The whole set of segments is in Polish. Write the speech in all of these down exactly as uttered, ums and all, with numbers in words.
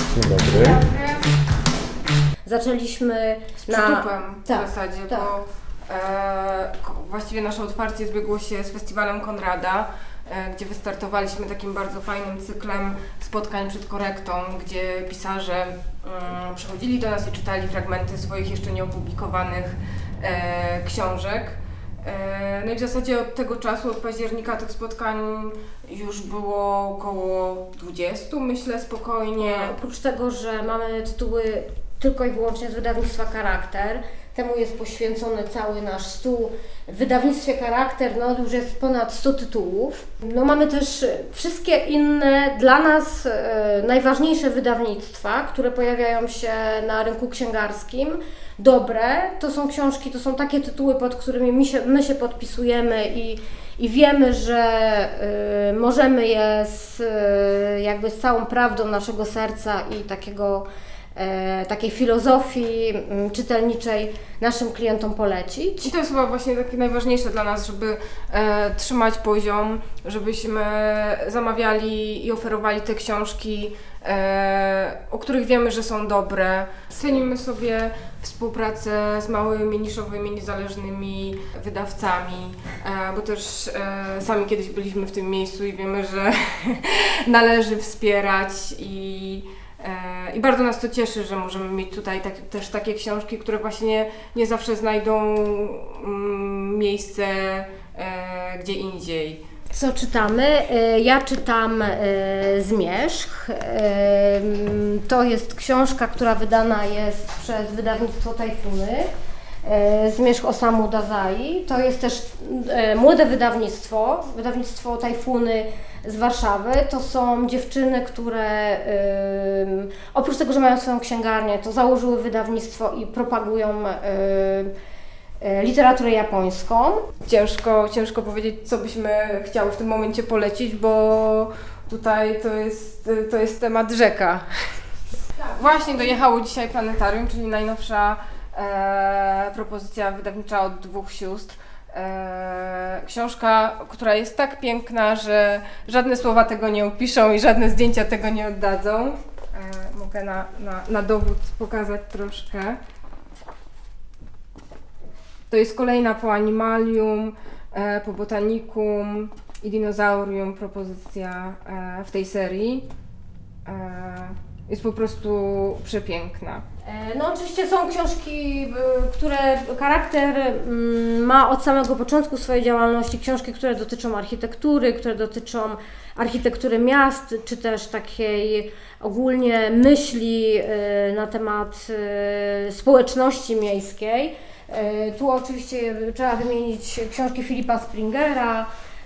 Dzień dobry. Zaczęliśmy z na... przytupem w tak, zasadzie, tak. bo e, właściwie nasze otwarcie zbiegło się z Festiwalem Konrada, e, gdzie wystartowaliśmy takim bardzo fajnym cyklem spotkań przed korektą, gdzie pisarze e, przychodzili do nas i czytali fragmenty swoich jeszcze nieopublikowanych e, książek. E, no i w zasadzie od tego czasu, od października tych spotkań już było około dwudziestu, myślę, spokojnie. Oprócz tego, że mamy tytuły tylko i wyłącznie z wydawnictwa Charakter, temu jest poświęcony cały nasz stół. W wydawnictwie Charakter no, już jest ponad sto tytułów. No, mamy też wszystkie inne dla nas e, najważniejsze wydawnictwa, które pojawiają się na rynku księgarskim. Dobre, to są książki, to są takie tytuły, pod którymi my się, my się podpisujemy i, i wiemy, że y, możemy je z, y, jakby z całą prawdą naszego serca i takiego, y, takiej filozofii y, czytelniczej naszym klientom polecić. I to jest chyba właśnie takie najważniejsze dla nas, żeby e, trzymać poziom, żebyśmy zamawiali i oferowali te książki, e, o których wiemy, że są dobre. Cenimy sobie współpracę z małymi, niszowymi, niezależnymi wydawcami, e, bo też e, sami kiedyś byliśmy w tym miejscu i wiemy, że należy wspierać i E, I bardzo nas to cieszy, że możemy mieć tutaj tak, też takie książki, które właśnie nie zawsze znajdą mm, miejsce e, gdzie indziej. Co czytamy? Ja czytam Zmierzch. To jest książka, która wydana jest przez wydawnictwo Tajfuny. Zmierzch Osamu Dazai. To jest też młode wydawnictwo, wydawnictwo Tajfuny z Warszawy. To są dziewczyny, które oprócz tego, że mają swoją księgarnię, to założyły wydawnictwo i propagują literaturę japońską. Ciężko, ciężko powiedzieć, co byśmy chciały w tym momencie polecić, bo tutaj to jest, to jest temat rzeka. Właśnie dojechało dzisiaj Planetarium, czyli najnowsza e, propozycja wydawnicza od dwóch sióstr. E, książka, która jest tak piękna, że żadne słowa tego nie opiszą i żadne zdjęcia tego nie oddadzą. E, mogę na, na, na dowód pokazać troszkę. To jest kolejna po Animalium, e, po Botanicum i Dinozaurium propozycja e, w tej serii. E, jest po prostu przepiękna. No oczywiście są książki, które Charakter ma od samego początku swojej działalności, książki, które dotyczą architektury, które dotyczą architektury miast, czy też takiej ogólnie myśli na temat społeczności miejskiej. Tu oczywiście trzeba wymienić książki Philippa Springera.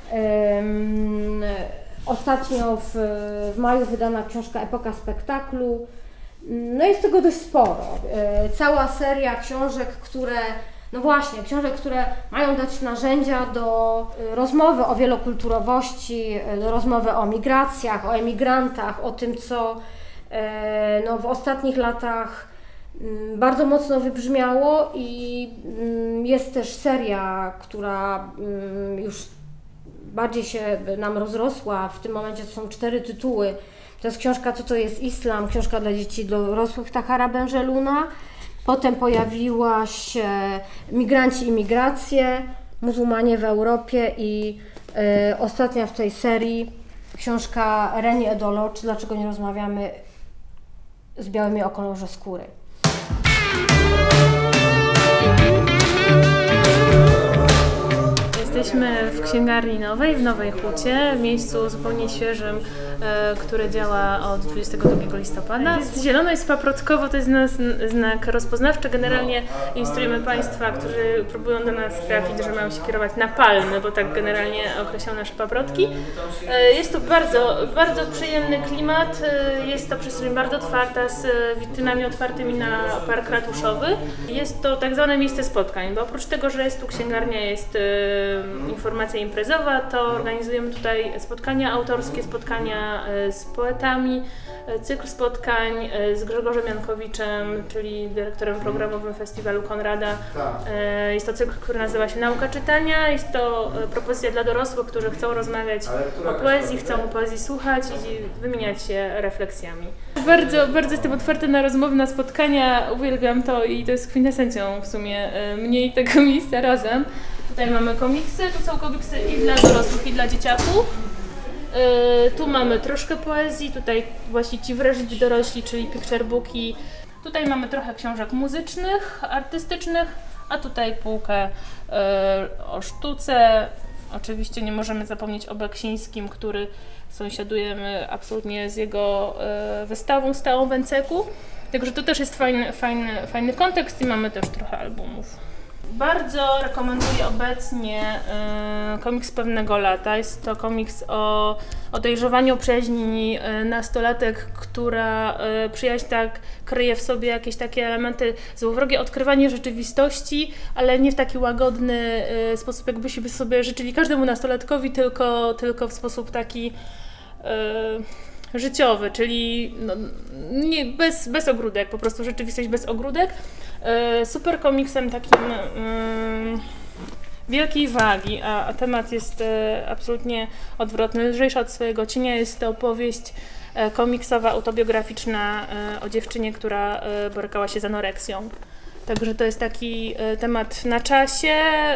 Ostatnio w, w maju wydana książka Epoka Spektaklu. No jest tego dość sporo. Cała seria książek, które, no właśnie, książek, które mają dać narzędzia do rozmowy o wielokulturowości, do rozmowy o migracjach, o emigrantach, o tym, co no, w ostatnich latach bardzo mocno wybrzmiało i jest też seria, która już bardziej się nam rozrosła. W tym momencie to są cztery tytuły. To jest książka Co to jest islam, książka dla dzieci dorosłych Tahara Benjeluna. Potem pojawiła się Migranci i migracje, muzułmanie w Europie i y, ostatnia w tej serii książka Reni Edolo, czy Dlaczego nie rozmawiamy z białymi o kolorze skóry. Jesteśmy w księgarni nowej, w Nowej Hucie, w miejscu zupełnie świeżym, e, które działa od dwudziestego drugiego listopada. Jest zielono i paprotkowo, to jest nas znak rozpoznawczy. Generalnie instruujemy Państwa, którzy próbują do nas trafić, że mają się kierować na palmy, bo tak generalnie określają nasze paprotki. E, jest tu bardzo, bardzo przyjemny klimat, e, jest to przestrzeń bardzo otwarta, z witrynami otwartymi na park ratuszowy. Jest to tak zwane miejsce spotkań, bo oprócz tego, że jest tu księgarnia, jest e, informacja imprezowa, to organizujemy tutaj spotkania autorskie, spotkania z poetami, cykl spotkań z Grzegorzem Jankowiczem, czyli dyrektorem programowym Festiwalu Konrada. Jest to cykl, który nazywa się Nauka czytania. Jest to propozycja dla dorosłych, którzy chcą rozmawiać o poezji, chcą o poezji słuchać i wymieniać się refleksjami. Bardzo, bardzo jestem otwarta na rozmowy, na spotkania, uwielbiam to i to jest kwintesencją w sumie mnie i tego miejsca razem. Tutaj mamy komiksy, tu są komiksy i dla dorosłych, i dla dzieciaków. Yy, tu mamy troszkę poezji, tutaj właśnie ci wrażliwi dorośli, czyli picture booki. Tutaj mamy trochę książek muzycznych, artystycznych, a tutaj półkę yy, o sztuce. Oczywiście nie możemy zapomnieć o Beksińskim, który sąsiadujemy absolutnie z jego yy, wystawą stałą w Enceku. Także to też jest fajny, fajny, fajny kontekst i mamy też trochę albumów. Bardzo rekomenduję obecnie y, komiks Pewnego lata. Jest to komiks o, o dojrzewaniu przyjaźni y, nastolatek, która y, przyjaźń tak kryje w sobie jakieś takie elementy złowrogie, odkrywanie rzeczywistości, ale nie w taki łagodny y, sposób, jakbyśmy sobie życzyli każdemu nastolatkowi, tylko, tylko w sposób taki y, życiowy, czyli no, nie, bez, bez ogródek, po prostu rzeczywistość bez ogródek. Super komiksem takim um, wielkiej wagi, a, a temat jest e, absolutnie odwrotny, lżejsza od swojego cienia. Jest to opowieść e, komiksowa, autobiograficzna e, o dziewczynie, która e, borykała się z anoreksją. Także to jest taki e, temat na czasie, e,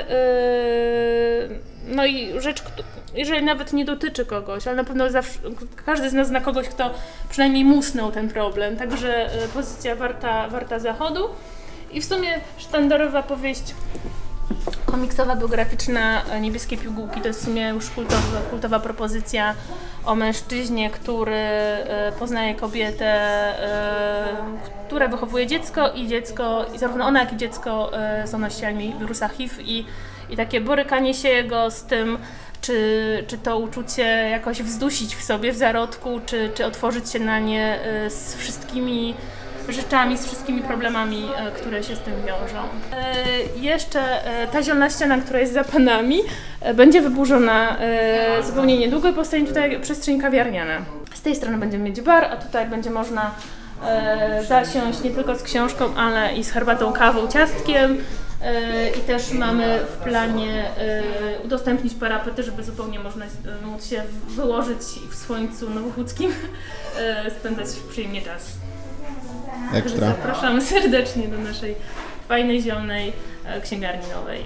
no i rzecz, jeżeli nawet nie dotyczy kogoś, ale na pewno zawsze, każdy z nas zna kogoś, kto przynajmniej musnął ten problem, także e, pozycja warta, warta zachodu. I w sumie sztandarowa powieść komiksowa, biograficzna Niebieskie pigułki to jest w sumie już kultowa, kultowa propozycja o mężczyźnie, który poznaje kobietę, która wychowuje dziecko i dziecko, i zarówno ona jak i dziecko są nosicielami wirusa H I V i, i takie borykanie się jego z tym, czy, czy to uczucie jakoś wzdusić w sobie w zarodku, czy, czy otworzyć się na nie z wszystkimi rzeczami, z wszystkimi problemami, które się z tym wiążą. E, jeszcze e, ta zielona ściana, która jest za panami, e, będzie wyburzona e, zupełnie niedługo i powstanie tutaj przestrzeń kawiarniana. Z tej strony będziemy mieć bar, a tutaj będzie można e, zasiąść nie tylko z książką, ale i z herbatą, kawą, ciastkiem. E, I też mamy w planie e, udostępnić parapety, żeby zupełnie można móc się wyłożyć w słońcu nowochódzkim, e, spędzać przyjemnie czas. Ekstra. Zapraszamy serdecznie do naszej fajnej, zielonej księgarni nowej.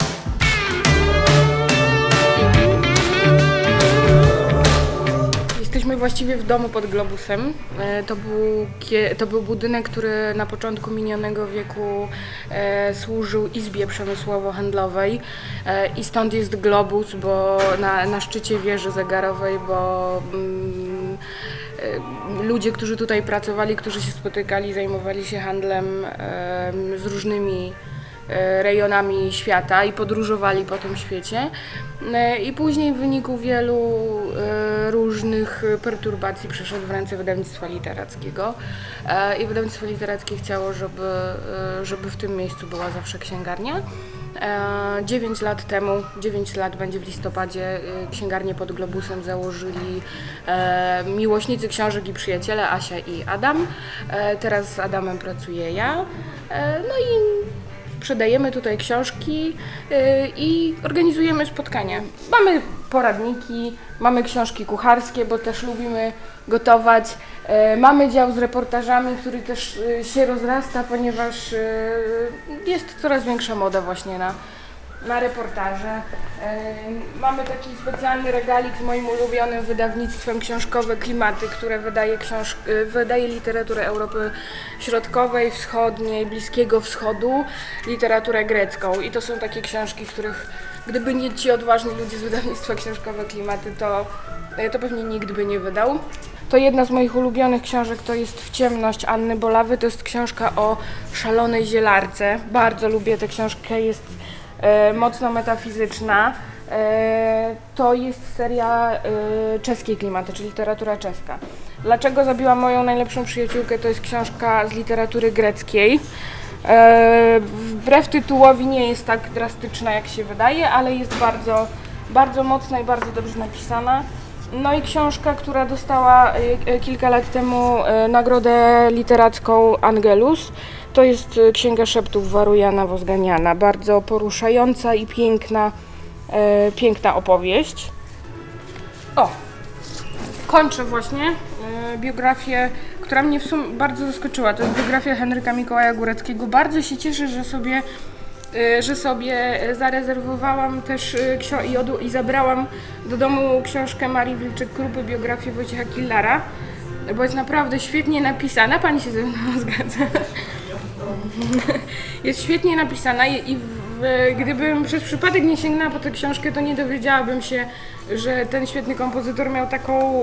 Jesteśmy właściwie w domu pod Globusem. To był, to był budynek, który na początku minionego wieku e, służył izbie przemysłowo-handlowej e, i stąd jest Globus, bo na, na szczycie wieży zegarowej, bo mm, e, ludzie, którzy tutaj pracowali, którzy się spotykali, zajmowali się handlem e, z różnymi rejonami świata i podróżowali po tym świecie. I później w wyniku wielu różnych perturbacji przeszedł w ręce wydawnictwa literackiego. I wydawnictwo literackie chciało, żeby, żeby w tym miejscu była zawsze księgarnia. dziewięć lat temu, dziewięć lat będzie w listopadzie, księgarnię pod Globusem założyli miłośnicy książek i przyjaciele Asia i Adam. Teraz z Adamem pracuję ja. No i sprzedajemy tutaj książki yy, i organizujemy spotkania. Mamy poradniki, mamy książki kucharskie, bo też lubimy gotować. Yy, mamy dział z reportażami, który też yy, się rozrasta, ponieważ yy, jest coraz większa moda właśnie na, na reportaże. Yy, mamy taki specjalny regalik z moim ulubionym wydawnictwem książkowe Klimaty, które wydaje, książ- yy, wydaje literaturę Europy Środkowej, Wschodniej, Bliskiego Wschodu, literaturę grecką. I to są takie książki, których gdyby nie ci odważni ludzie z wydawnictwa książkowe Klimaty, to, to pewnie nikt by nie wydał. To jedna z moich ulubionych książek to jest W ciemność Anny Bolawy. To jest książka o szalonej zielarce. Bardzo lubię tę książkę, jest e, mocno metafizyczna. E, to jest seria e, Czeskie Klimaty, czyli literatura czeska. Dlaczego zabiłam moją najlepszą przyjaciółkę? To jest książka z literatury greckiej. E, wbrew tytułowi nie jest tak drastyczna, jak się wydaje, ale jest bardzo, bardzo mocna i bardzo dobrze napisana. No i książka, która dostała kilka lat temu nagrodę literacką Angelus, to jest Księga Szeptów Warujana Wozganiana. Bardzo poruszająca i piękna, e, piękna opowieść. O, kończę właśnie e, biografię, która mnie w sumie bardzo zaskoczyła. To jest biografia Henryka Mikołaja Góreckiego. Bardzo się cieszę, że sobie że sobie zarezerwowałam też i, od, i zabrałam do domu książkę Marii Wilczek-Krupy, biografię Wojciecha Killara, bo jest naprawdę świetnie napisana. Pani się ze mną zgadza. Jest świetnie napisana i, i w, gdybym przez przypadek nie sięgnęła po tę książkę, to nie dowiedziałabym się, że ten świetny kompozytor miał taką y,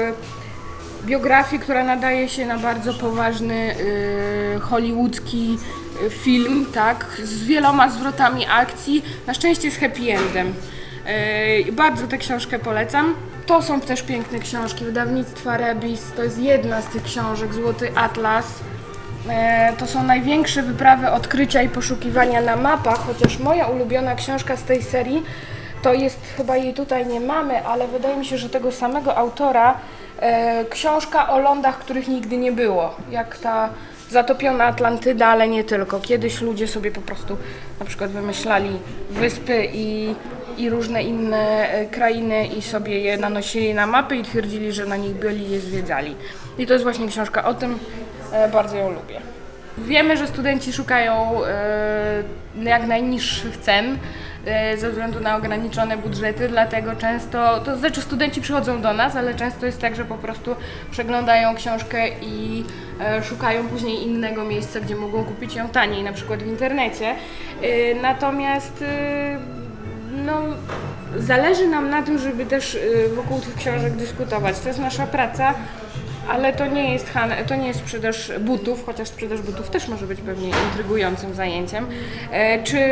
biografię, która nadaje się na bardzo poważny y, hollywoodzki film, tak, z wieloma zwrotami akcji, na szczęście z happy endem. Yy, bardzo tę książkę polecam. To są też piękne książki wydawnictwa Rebis, to jest jedna z tych książek, Złoty Atlas. Yy, to są największe wyprawy odkrycia i poszukiwania na mapach, chociaż moja ulubiona książka z tej serii, to jest, chyba jej tutaj nie mamy, ale wydaje mi się, że tego samego autora, yy, książka o lądach, których nigdy nie było, jak ta Zatopiona Atlantyda, ale nie tylko. Kiedyś ludzie sobie po prostu na przykład wymyślali wyspy i, i różne inne krainy i sobie je nanosili na mapy i twierdzili, że na nich byli i je zwiedzali. I to jest właśnie książka o tym, e, bardzo ją lubię. Wiemy, że studenci szukają e, jak najniższych cen e, ze względu na ograniczone budżety, dlatego często, to znaczy studenci przychodzą do nas, ale często jest tak, że po prostu przeglądają książkę i e, szukają później innego miejsca, gdzie mogą kupić ją taniej, na przykład w internecie. E, natomiast e, no, zależy nam na tym, żeby też e, wokół tych książek dyskutować. To jest nasza praca. Ale to nie jest han- to nie jest sprzedaż butów, chociaż sprzedaż butów też może być pewnie intrygującym zajęciem, e, czy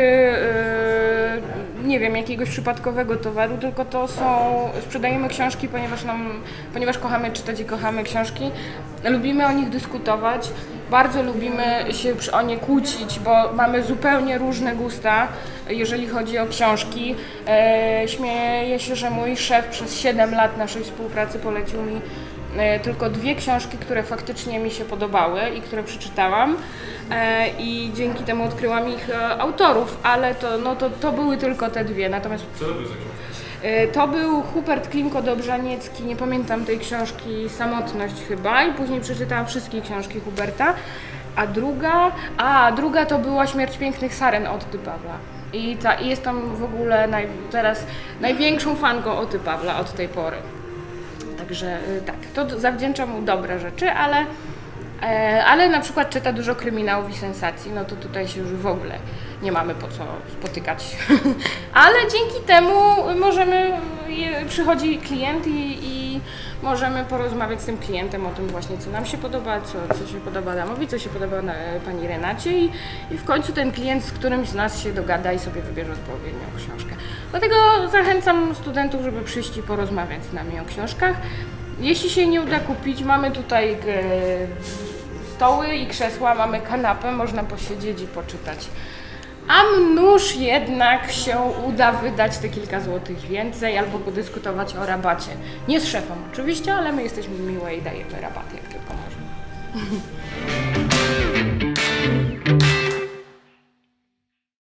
e, nie wiem, jakiegoś przypadkowego towaru, tylko to są, sprzedajemy książki, ponieważ nam, ponieważ kochamy czytać i kochamy książki, lubimy o nich dyskutować, bardzo lubimy się o nie kłócić, bo mamy zupełnie różne gusta, jeżeli chodzi o książki. E, śmieję się, że mój szef przez siedem lat naszej współpracy polecił mi tylko dwie książki, które faktycznie mi się podobały i które przeczytałam e, i dzięki temu odkryłam ich e, autorów, ale to, no to, to były tylko te dwie. Natomiast co to były za książki? E, to był Hubert Klimko-Dobrzaniecki, nie pamiętam tej książki, Samotność chyba, i później przeczytałam wszystkie książki Huberta, a druga, a druga to była Śmierć pięknych saren Otty Pawła. I, ta, i jestem w ogóle naj, teraz największą fanką Otty Pawła od tej pory. Także tak, to zawdzięczam mu dobre rzeczy, ale, e, ale na przykład czyta dużo kryminałów i sensacji, no to tutaj się już w ogóle nie mamy po co spotykać. Ale dzięki temu możemy, je, przychodzi klient i, i możemy porozmawiać z tym klientem o tym właśnie, co nam się podoba, co, co się podoba Adamowi, co się podoba na, pani Renacie i, i w końcu ten klient z którymś z nas się dogada i sobie wybierze odpowiednią książkę. Dlatego zachęcam studentów, żeby przyjść i porozmawiać z nami o książkach. Jeśli się nie uda kupić, mamy tutaj e, stoły i krzesła, mamy kanapę, można posiedzieć i poczytać. A mnóż jednak się uda wydać te kilka złotych więcej albo podyskutować o rabacie. Nie z szefem oczywiście, ale my jesteśmy miłe i dajemy rabat jak tylko możemy.